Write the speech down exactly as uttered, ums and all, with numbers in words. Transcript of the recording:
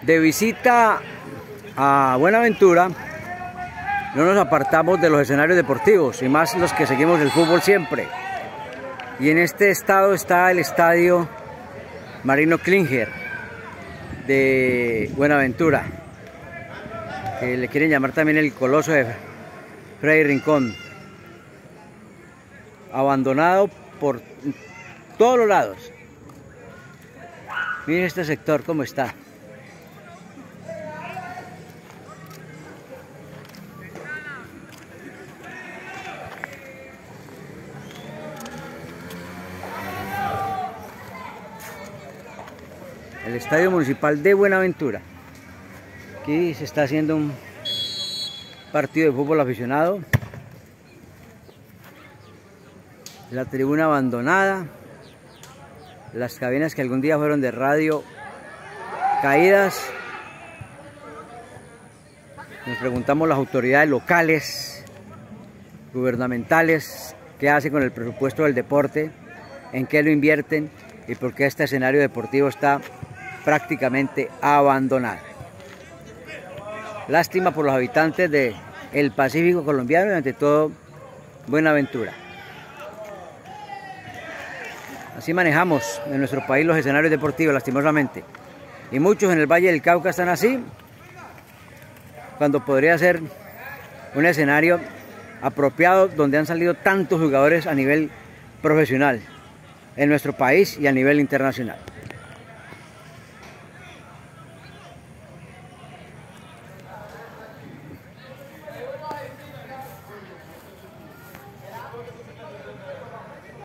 De visita a Buenaventura, no nos apartamos de los escenarios deportivos, y más los que seguimos el fútbol siempre. Y en este estado está el estadio Marino Klinger de Buenaventura, que le quieren llamar también el Coloso de Freddy Rincón. Abandonado por todos los lados. Miren este sector cómo está. El Estadio Municipal de Buenaventura. Aquí se está haciendo un partido de fútbol aficionado. La tribuna abandonada. Las cabinas que algún día fueron de radio caídas. Nos preguntamos las autoridades locales, gubernamentales, qué hacen con el presupuesto del deporte, en qué lo invierten y por qué este escenario deportivo está prácticamente abandonado. Lástima por los habitantes del Pacífico colombiano y ante todo Buenaventura. Así manejamos en nuestro país los escenarios deportivos, lastimosamente. Y muchos en el Valle del Cauca están así, cuando podría ser un escenario apropiado donde han salido tantos jugadores a nivel profesional en nuestro país y a nivel internacional.